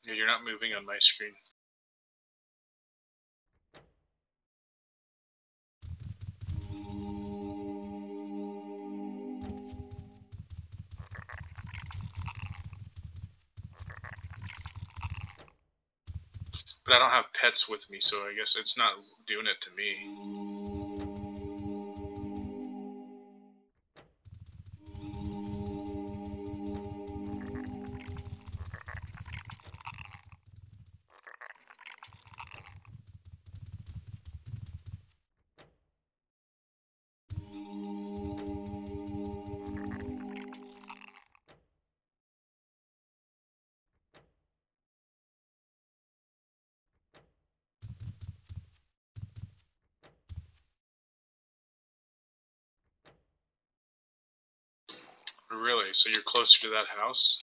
Yeah, you're not moving on my screen. But I don't have pets with me, so I guess it's not doing it to me. Really? So you're closer to that house?